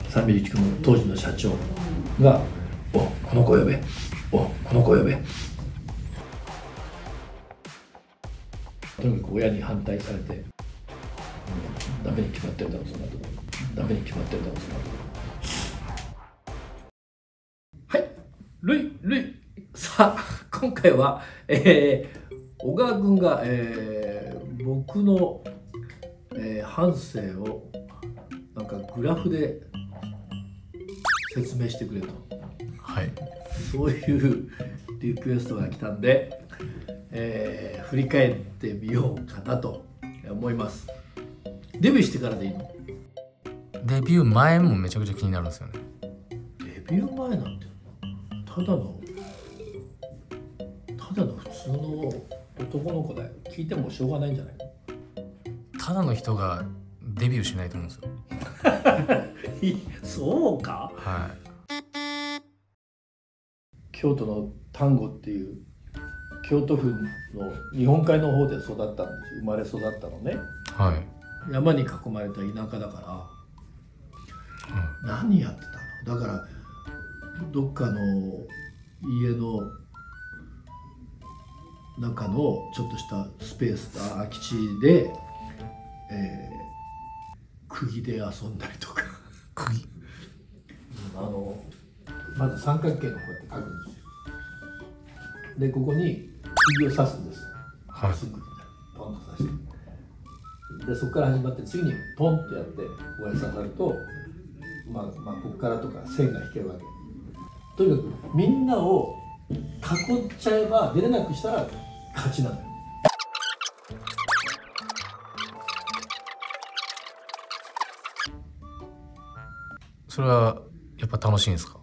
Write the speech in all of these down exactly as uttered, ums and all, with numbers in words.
サンミリ地区の当時の社長が「おこの子呼べ、おこの子呼べ」とにかく親に反対されて、うん、ダメに決まってるだろそんなとこダメに決まってるだろそんなとこはい、ルイルイさあ今回は、えー、小川君が、えー、僕の、えー、半生をなんかグラフで説明してくれと、 はい、 そういうリクエストが来たんで、えー、振り返ってみようかなと思います。デビューしてからでいいの？ デビュー前もめちゃくちゃ気になるんですよね。 デビュー前なんてただのただの普通の男の子だよ。聞いてもしょうがないんじゃないの？ ただの人がデビューしないと思うんですよ。 そうか？ はい。 京都の丹後っていう京都府の日本海の方で育ったんですよ。生まれ育ったのね。 はい。 山に囲まれた田舎だから、うん、何やってたの？だからどっかの家の中のちょっとしたスペースが空き地で、えー、釘で遊んだりとか釘あのまず三角形のこうやって描くんですよ。でここに釘を刺すんです。 はい。 すぐポンと刺してでそこから始まって次にポンとやってこうやって刺さると、まあ、まあここからとか線が引けるわけ。とにかくみんなを囲っちゃえば出れなくしたら勝ちなのよ。 それはやっぱ楽しいんですか？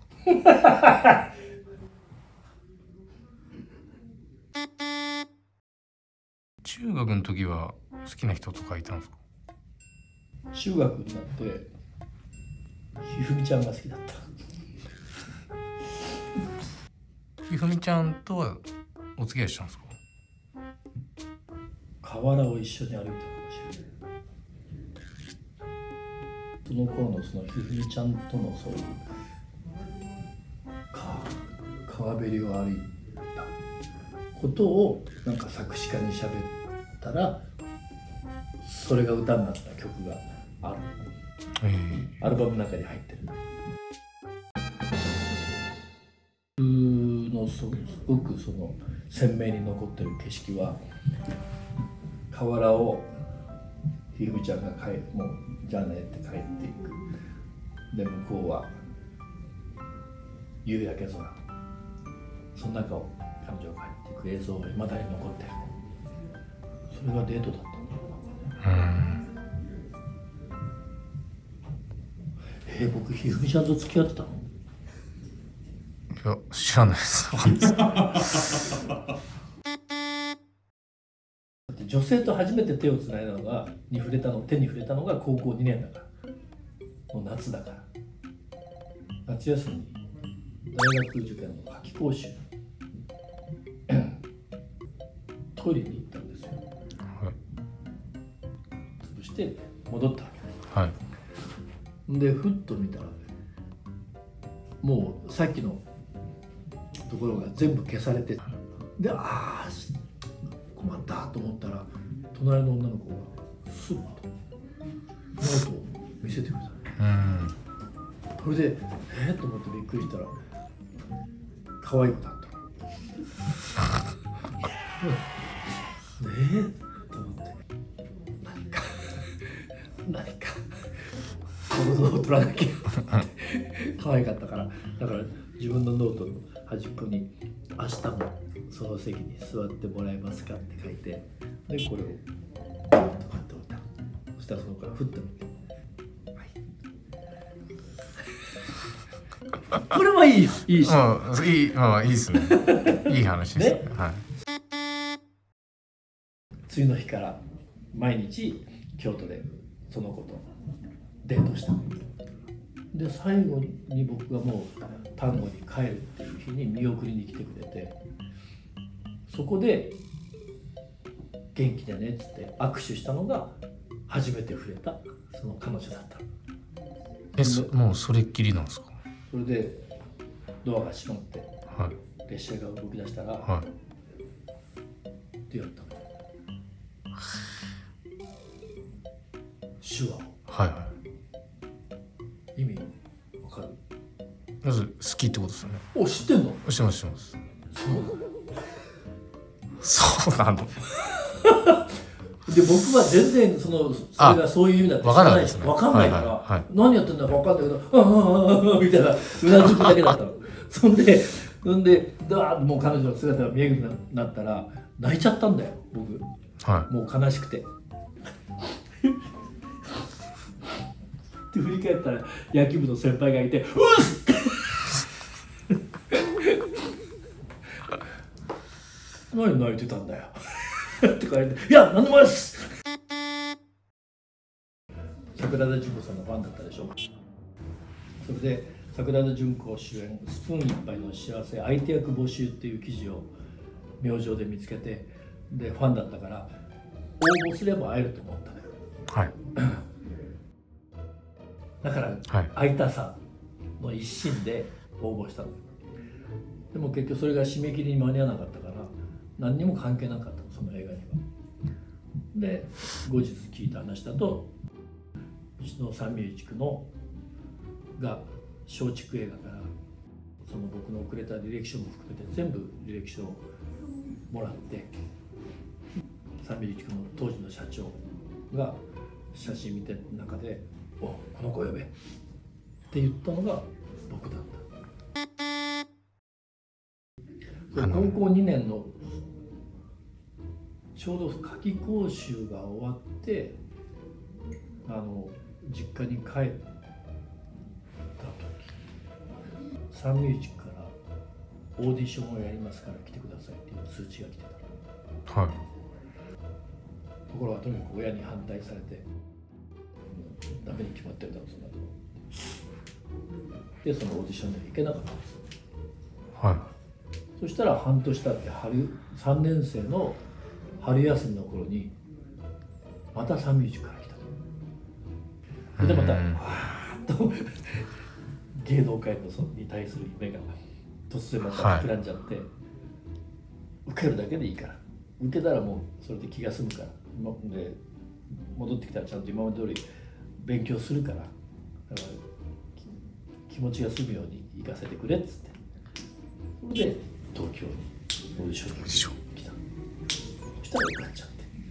中学の時は好きな人とかいたんですか？ 中学になってひふみちゃんが好きだった。 ひふみちゃんとはお付き合いしたんですか？ 河原を一緒に歩いたかもしれない。その頃のそのひふみちゃんとのそういう川べりを歩いたことをなんか作詞家に喋ったらそれが歌になった曲がある。 えー、 アルバムの中に入ってる。のすごくその鮮明に残ってる景色は河原をひふみちゃんが帰もうじゃあねって帰っていく。で向こうは夕焼け空、その中を彼女が帰っていく映像がいまだに残ってる。それがデートだったんだろうね。えー、僕ひふみちゃんと付き合ってたの？ いや知らないです。 女性と初めて手をつないだのがに触れたの手に触れたのが高校にねんだからの夏だから、夏休みに大学受験の夏期講習トイレに行ったんですよ。 はい、 そして戻ったわけ。はい。 でふっと見たらもうさっきのところが全部消されて、でああ困ったと思ったら隣の女の子がスッとノートを見せてくれた。うん、それでえー、と思ってびっくりしたら可愛い子だった。えー、と思って何か何か行動を取らなきゃ可愛かったから、だから自分のノートの端っこに「明日もその席に座ってもらえますか?」って書いて、でこれをパッと買っておいた。そしたらその子がふっと見て「はい」これはいいよ、いいし、 うん、いい、まあいいですね。いい話ですね。はい。 次の日から毎日京都でその子とデートした。で最後に僕がもう丹後に帰るっていう日に見送りに来てくれて、そこで元気でねっつって握手したのが初めて触れたその彼女だった。 えそもうそれっきりなんですか？ それでドアが閉まってはい列車が動き出したら、 はい。 ってやったの。手話。 はいは意味わかる？ い。まず好きってことですよね。 お、知ってんの？ してますしてます。 そうなの。 そうなの。 で僕は全然そのそれがそういう意味だって知らないし、わかんないから、 はいはいはい、 何やってんだかわかんないけど、ああああみたいなうなずくだけだったの。そんで、そんで、だーもう彼女の姿が見えるようになったら泣いちゃったんだよ、僕。 はい。 もう悲しくて。で振り返ったら野球部の先輩がいて、うっ何泣いてたんだよって言われて、いや、なんでもないです。桜田淳子さんのファンだったでしょ。それで桜田淳子主演「スプーン一杯の幸せ相手役募集」っていう記事を明星で見つけて、でファンだったから応募すれば会えると思ったのよ。 はい。 だから、 はい、 会いたさの一心で応募したの。でも結局それが締め切りに間に合わなかったから何にも関係なかったの、その映画には。で後日聞いた話だと、うちの三宮地区のが松竹映画からその僕の送れた履歴書も含めて全部履歴書をもらって、三宮地区の当時の社長が写真見てる中で「お、この子呼べ」って言ったのが僕だった。高校にねんのちょうど夏期講習が終わってあの実家に帰った時、三宮地区からオーディションをやりますから来てくださいっていう通知が来てた。 はい。 ところがとにかく親に反対されて、ダメに決まってるだろうそんなとこで、そのオーディションには行けなかったんですよ。 はい。 そしたら半年経って春さんねん生の春休みの頃にまた三宮地区から来た。それでまたわーっと芸能界のそに対する夢が突然また膨らんじゃって、はい、受けるだけでいいから、受けたらもうそれで気が済むから、で戻ってきたらちゃんと今まで通り勉強するから、だから気持ちが済むように行かせてくれっつって、それで東京にオーディションに来た。そしたら受かっちゃ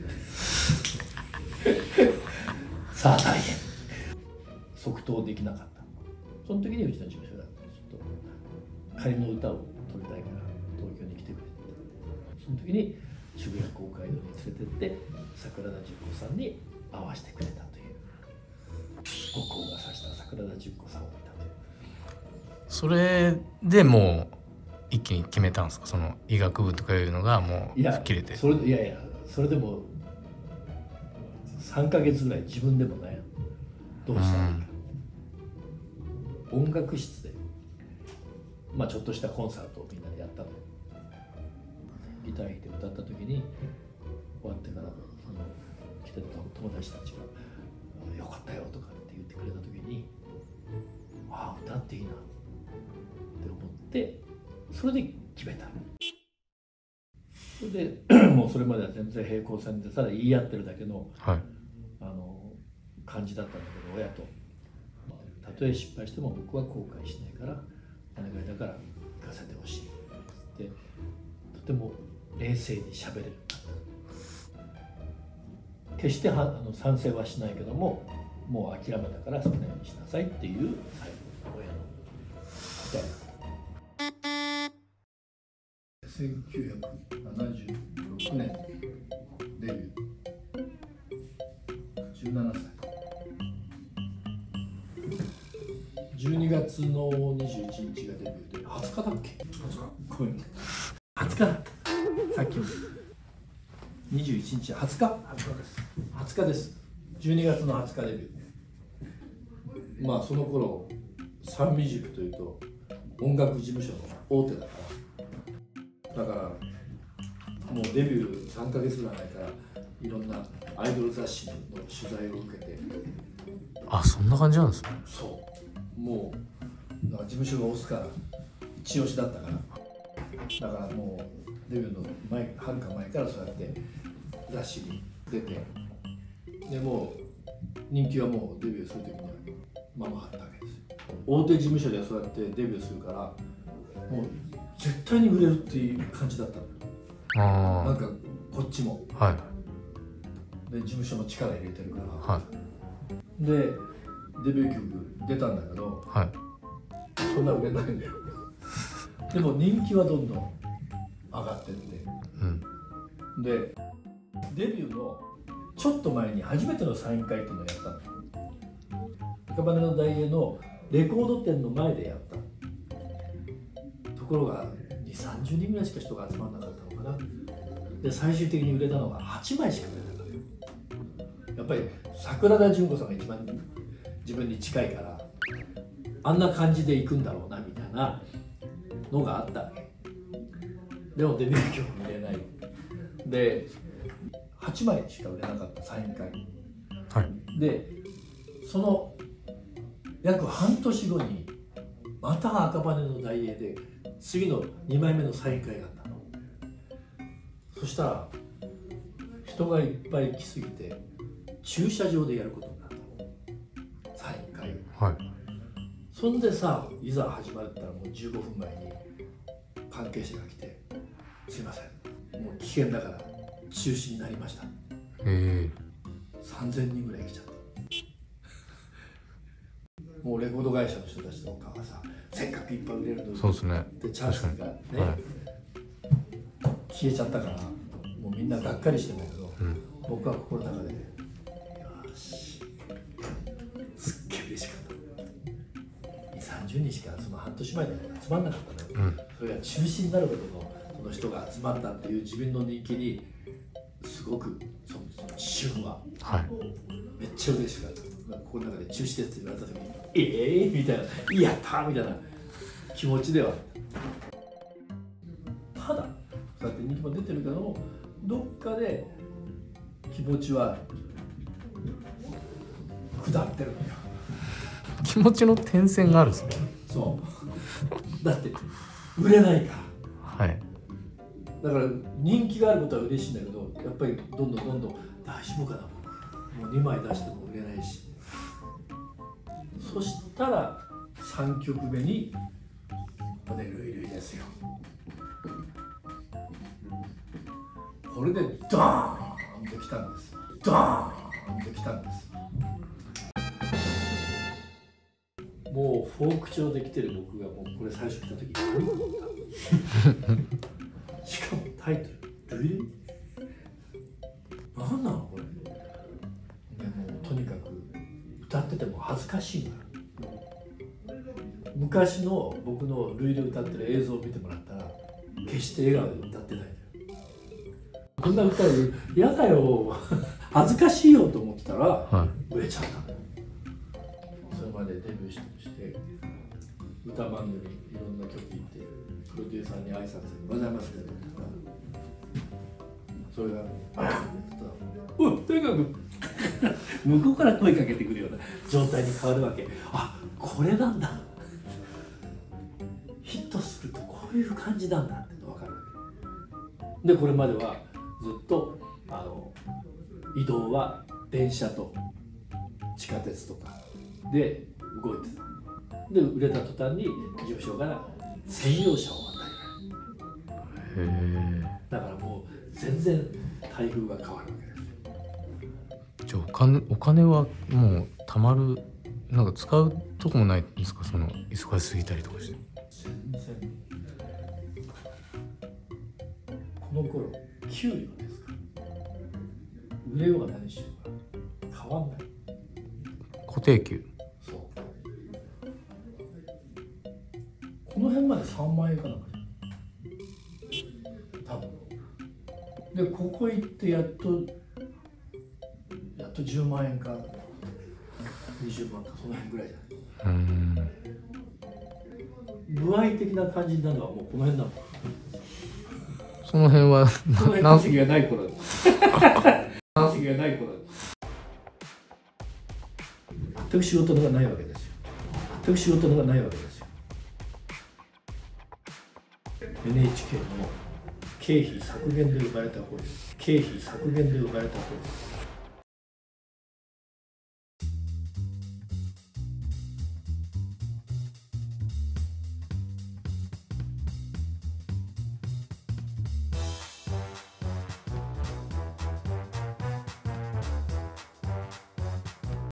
ってさあ大変、即答できなかった。その時にうちの事務所がちょっと仮の歌を撮りたいから東京に来てくれって、その時に渋谷公会堂に連れてって桜田淳子さんに会わせてくれたという、五光が差した桜田淳子さんを見たという。 それでもう一気に決めたんですか？その医学部とかいうのがもう吹っ切れて。 それいやいやそれでもさんかげつぐらい自分でもね、どうしたらいいか、うん、音楽室でまあちょっとしたコンサートをみんなでやったの。ギター弾いて歌った時に終わってからその来てた友達たちが「よかったよ」とかって言ってくれた時に「ああ歌っていいな」って思ってそれで決めた。それでもうそれまでは全然平行線でただ言い合ってるだけの、 はい、あの感じだったんだけど、親とたとえ失敗しても僕は後悔しないからお願いだから行かせてほしいってとても冷静にしゃべれる。決してはあの賛成はしないけども、もう諦めたからそのようにしなさいっていう最後の親の答えだった。せんきゅうひゃくななじゅうろくねんデビュー、じゅうななさい、じゅうにがつのにじゅういちにちがデビューではつかだっけ？はつか、ごめん、はつかだった。さっきもにじゅういちにち、はつか、はつかです。はつかです。じゅうにがつのはつかデビュー。まあその頃サンミュージックというと音楽事務所の大手だから、だからもうデビューさんかげつぐらい前からいろんなアイドル雑誌の取材を受けて。 あ、そんな感じなんですね。 そうもうだから事務所が押すから一押しだったから、だからもうデビューの前はるか前からそうやって雑誌に出て、でもう人気はもうデビューする時にはままあったわけですよ。大手事務所ではそうやってデビューするからもう絶対に売れるっていう感じだったの。 あなんかこっちも、 あ、はいで事務所も力入れてるから、 はい、 でデビュー曲出たんだけど、 はい、 そんな売れないんだよ。でも人気はどんどん上がってって、 うん、 でデビューのちょっと前に初めてのサイン会っていうのをやったの。赤羽のダイエーのレコード店の前でやった。ところがにじゅう、さんじゅうにんぐらいしか人が集まらなかったのかな。で最終的に売れたのがはちまいしか売れなかった。やっぱり桜田淳子さんが一番自分に近いから、あんな感じで行くんだろうなみたいなのがあったわけ。でもデビュー曲売れない。ではちまいしか売れなかったサイン会、 はい、 でその約半年後にまた赤羽のダイエーで次のにまいめのサイン会があったの。そしたら人がいっぱい来すぎて駐車場でやることになったの、サイン会を。 はい、 そんでさ、いざ始まったらもうじゅうごふんまえに関係者が来て「すいません、もう危険だから中止になりました」。 えさんぜんにんぐらい来ちゃった。もうレコード会社の人たちとかはさ、せっかくいっぱい売れるのに、 そうですね、 でチャンスがね、 はい、 消えちゃったから、もうみんながっかりしてんだけど、 うん、 僕は心の中で、よし、すっげえ嬉しかった。にじゅう、さんじゅうにんしかその半年前に集まんなかったのよ、うん、それが中止になるほどのその人が集まったっていう自分の人気にすごくその瞬は、はい、めっちゃ嬉しかった。この中で中止ですって言われた時に「ええー、みたいな「やった!」みたいな気持ちではあった。ただそうやって人気も出てるけど、どっかで気持ちは下ってるんだよ。 気持ちの転線があるんですね。 そうだって売れないから。はい。だから人気があることは嬉しいんだけど、やっぱりどんどんどんどん大丈夫かな僕、もうにまい出しても売れないし。そしたらさんきょくめにこれルイルイですよ。これでドーンときたんです。ドーンときたんです。もうフォーク調で来てる僕がもうこれ最初来た時何だったしかもタイトルルイルイ何なのこれ。でもとにかく歌ってても恥ずかしいな。昔の僕のルイで歌ってる映像を見てもらったら決して笑顔で歌ってない。こんな歌嫌だよ恥ずかしいよと思ってたら、はい、売れちゃったのよ。それまでデビューして歌番組いろんな曲行ってプロデューサーに挨拶にございますけど、それがあらおいとにかく向こうから声かけてくるような状態に変わるわけ。あ、これなんだ、ヒットするとこういう感じなんだっての分かるわけで、これまではずっとあの移動は電車と地下鉄とかで動いてた。で売れた途端に事務所から専用車を与えられる。だからもう全然待遇が変わるわけですよ。 じゃあお金、お金はもう貯まる、なんか使うとこもないんですか、その忙しすぎたりとかして。 全然。この頃給料ですから、売れようが何しようが変わんない。 固定給。 そう。この辺までさんまんえんかなんか多分。でここ行ってやっとやっとじゅうまんえんかにじゅうまんかその辺ぐらいじゃない。うん。具合的な感じになるのはもうこの辺なの。 その辺はその辺稼ぎがない頃だ。稼ぎがない頃だ。全く仕事がないわけですよ。 く仕事がないわけですよ。 エヌエイチケー の経費削減で生まれた法律、経費削減で生まれた法律